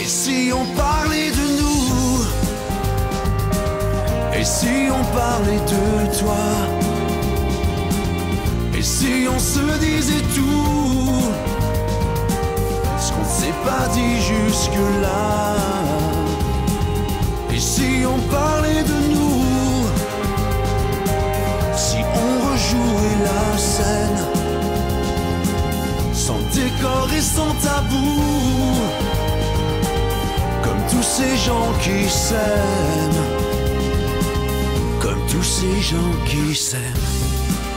Et si on parlait de nous? Et si on parlait de toi? Et si on se disait tout ce qu'on ne s'est pas dit jusque-là? Et si on parlait de nous? Si on rejouait la scène sans décor et sans tabou, comme tous ces gens qui s'aiment, comme tous ces gens qui s'aiment.